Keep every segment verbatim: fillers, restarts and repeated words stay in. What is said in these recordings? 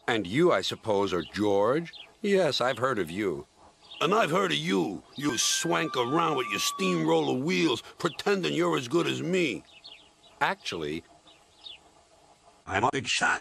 And you, I suppose, are George? Yes, I've heard of you. And I've heard of you. You swank around with your steamroller wheels, pretending you're as good as me. Actually, I'm a big shot.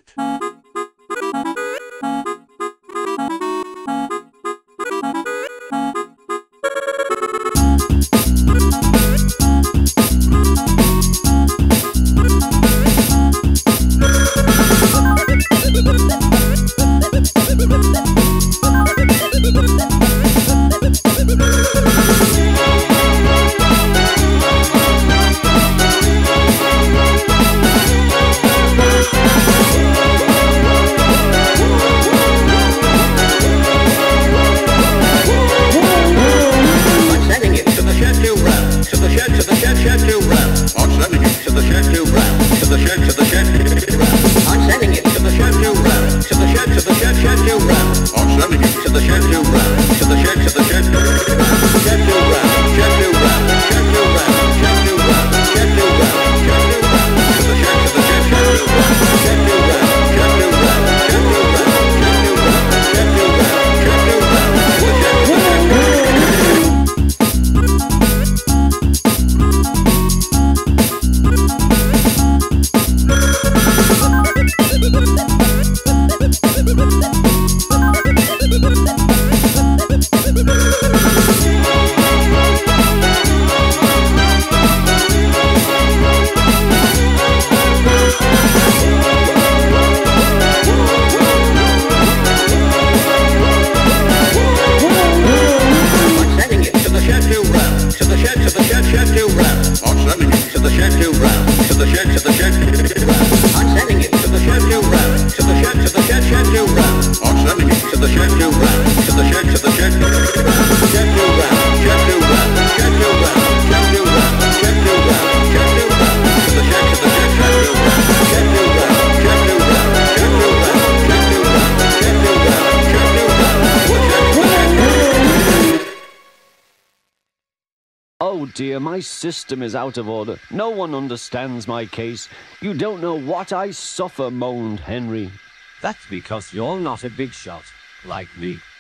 Oh dear, my system is out of order. No one understands my case. You don't know what I suffer, moaned Henry. That's because you're not a big shot, like me.